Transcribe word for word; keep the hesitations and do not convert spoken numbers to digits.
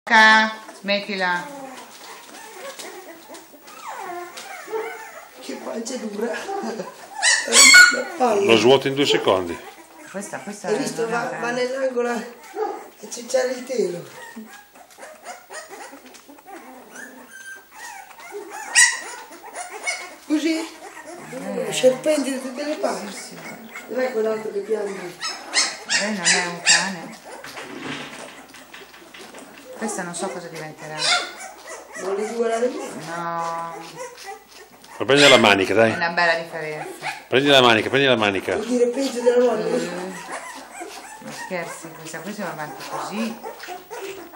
Smettila. Che pancia dura. Lo svuoto in due secondi. Questa, questa Hai visto? Va, va nell'angolo a cicciare il telo. Così? Eh. Serpenti da tutte le parti. Non è quell'altro che piange. Lei non è un cane. Questa non so cosa diventerà. Vuole guardare me? No. Ma prendi la manica, dai. È una bella differenza. Prendi la manica, prendi la manica. Vuol dire peggio della volta. Eh, non scherzi, questa qui se va avanti così.